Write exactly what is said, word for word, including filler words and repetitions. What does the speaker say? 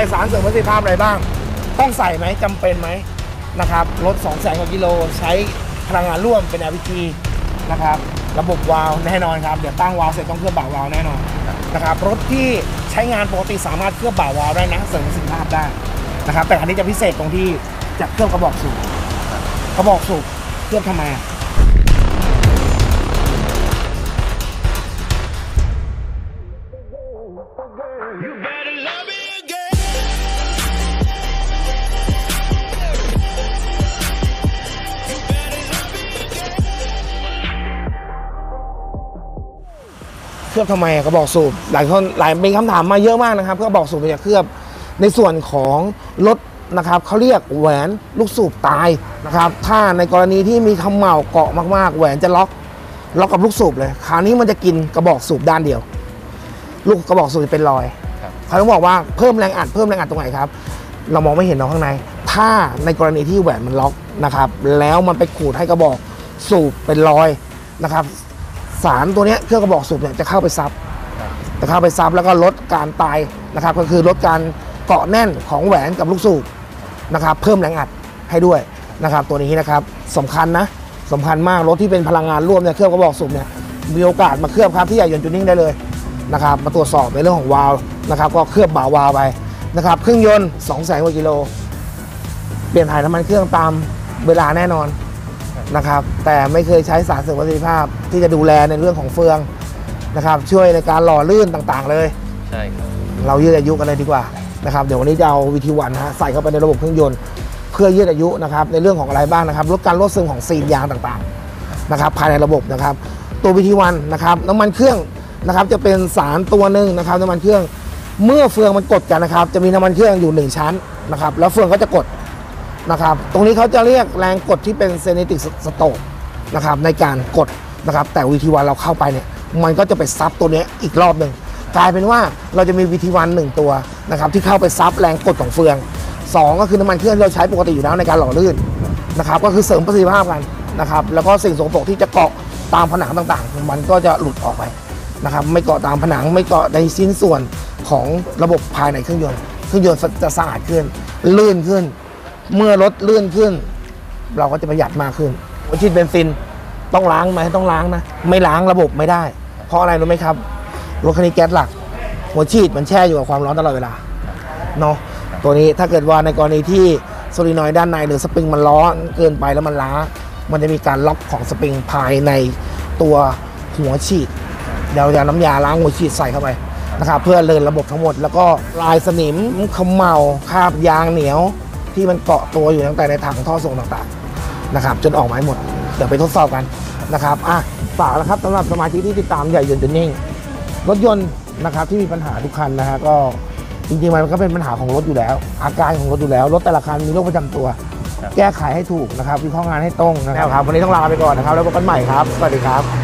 สารเสริมประสิทธิภาพอะไรบ้างต้องใส่ไหมจำเป็นไหมนะครับรถ สองแสน กว่ากิโลใช้พลังงานร่วมเป็น แอล พี จี นะครับระบบวาล์วแน่นอนครับเดี๋ยวตั้งวาล์วเสร็จต้องเคลือบบ่าวาล์วแน่นอนนะครับรถที่ใช้งานปกติสามารถเคลือบบ่าวาล์วได้นะเสริมประสิทธิภาพได้นะครับแต่อันนี้จะพิเศษตรงที่จะเคลือบกระบอกสูบกระบอกสูบเคลือบทำไมเคลือบทำไมกระบอกสูบหลายคนหลายมีคำถามมาเยอะมากนะครับกระบอกสูบจะเคลือบในส่วนของรถนะครับเขาเรียกแหวนลูกสูบตายนะครับถ้าในกรณีที่มีขมเหลาเกาะมากๆแหวนจะล็อกล็อกกับลูกสูบเลยคราวนี้มันจะกินกระบอกสูบด้านเดียวลูกกระบอกสูบจะเป็นรอยเขาต้องบอกว่าเพิ่มแรงอัดเพิ่มแรงอัดตรงไหนครับเรามองไม่เห็นเราข้างในถ้าในกรณีที่แหวนมันล็อกนะครับแล้วมันไปขูดให้กระบอกสูบเป็นรอยนะครับสารตัวนี้เครื่องกระบอกสูบเนี่ยจะเข้าไปซับจะเข้าไปซับแล้วก็ลดการตายนะครับก็คือลดการเกาะแน่นของแหวนกับลูกสูบนะครับเพิ่มแรงอัดให้ด้วยนะครับตัวนี้นะครับสำคัญนะสำคัญมากรถที่เป็นพลังงานร่วมเนี่ยเครื่องกระบอกสูบเนี่ยมีโอกาสมาเคลือบครับที่ใหญ่ยนต์จูนิ่งได้เลยนะครับมาตรวจสอบในเรื่องของวาล์วนะครับก็เคลือบบ่าวาล์วไปนะครับเครื่องยนต์ สองแสน กว่ากิโลเปลี่ยนถ่ายน้ำมันเครื่องตามเวลาแน่นอนนะครับแต่ไม่เคยใช้สารเสริมประสิทธิภาพที่จะดูแลในเรื่องของเฟืองนะครับช่วยในการหล่อลื่นต่างๆเลยใช่ครับเรายืดอายุกันเลยดีกว่านะครับเดี๋ยววันนี้จะเอาวีทีวันฮะใส่เข้าไปในระบบเครื่องยนต์เพื่อยืดอายุนะครับในเรื่องของอะไรบ้างนะครับลดการรั่วซึมของซีนยางต่างๆนะครับภายในระบบนะครับตัววีทีวันนะครับน้ำมันเครื่องนะครับจะเป็นสารตัวหนึ่งนะครับน้ำมันเครื่องเมื่อเฟืองมันกดกันนะครับจะมีน้ำมันเครื่องอยู่หนึ่งชั้นนะครับแล้วเฟืองก็จะกดนะครับตรงนี้เขาจะเรียกแรงกดที่เป็นเซนิติกสโตรกนะครับในการกดนะครับแต่วีทีวันเราเข้าไปเนี่ยมันก็จะไปซับตัวนี้อีกรอบหนึ่งกลายเป็นว่าเราจะมีวีทีวันหนึ่งตัวนะครับที่เข้าไปซับแรงกดของเฟืองสองก็คือน้ำมันเครื่องที่เราใช้ปกติอยู่แล้วในการหล่อลื่นนะครับก็คือเสริมประสิทธิภาพกันนะครับแล้วก็สิ่งสกปรกที่จะเกาะตามผนังต่างๆมันก็จะหลุดออกไปนะครับไม่เกาะตามผนังไม่เกาะในชิ้นส่วนของระบบภายในเครื่องยนต์เครื่องยนต์จะสะอาดขึ้นลื่นขึ้นเมื่อรถลื่นขึ้นเราก็จะประหยัดมากขึ้นหัวฉีดเบนซินต้องล้างไหมต้องล้างนะไม่ล้างระบบไม่ได้เพราะอะไรรู้ไหมครับรถคันนี้แก๊สหลักหัวฉีดมันแช่อยู่กับความร้อนตลอดเวลาเนาะตัวนี้ถ้าเกิดว่าในกรณีที่โซลินอยด์ด้านในหรือสปริงมันร้อนเกินไปแล้วมันล้ามันจะมีการล็อกของสปริงภายในตัวหัวฉีดเดี๋ยวจะน้ำยาล้างหัวฉีดใส่เข้าไปนะครับเพื่อเลินระบบทั้งหมดแล้วก็ลายสนิมขมเหลาคราบยางเหนียวที่มันเกาะตัวอยู่ตั้งแต่ในถังท่อส่งต่างๆนะครับจนออกมาหมดเดี๋ยวไปทดสอบกันนะครับอ่ะฝากแล้วครับสำหรับสมาชิกที่ติดตามใหญ่ยนต์จูนิ่งรถยนต์นะครับที่มีปัญหาทุกคันนะฮะก็จริงๆมันก็เป็นปัญหาของรถอยู่แล้วอาการของรถอยู่แล้วรถแต่ละคันมีโรคประจำตัวแก้ไขให้ถูกนะครับวิเคราะห์งานให้ตรงนะครับวันนี้ต้องลาไปก่อนนะครับแล้วพบกันใหม่ครับสวัสดีครับ